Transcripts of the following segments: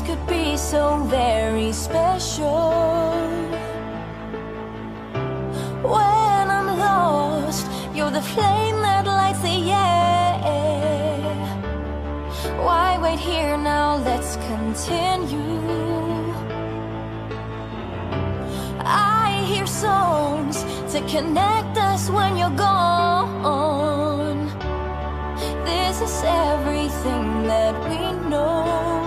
could be so very special. When I'm lost, you're the flame that lights the air. Why wait here now? Let's continue. I hear songs to connect us when you're gone. This is everything that we know.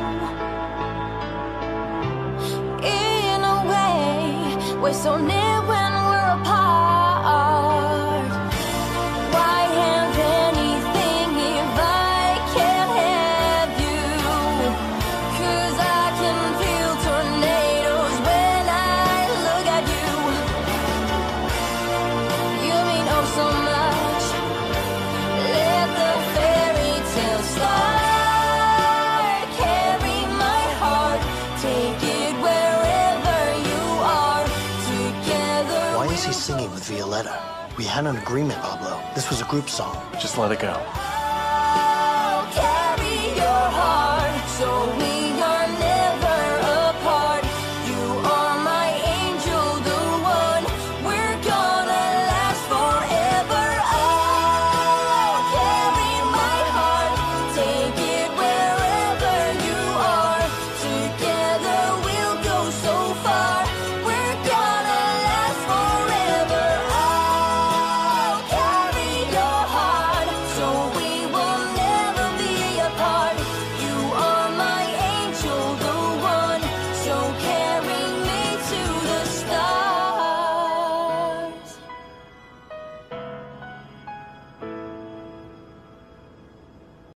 In a way, we're so near when we're apart. Why have anything if I can't have you? 'Cause I can feel tornadoes when I look at you. You mean oh so much. Let the fairy tale start. Carry my heart, take it wherever you are. Together. Why is he singing with Violetta? We had an agreement, Pablo. This was a group song. Just let it go.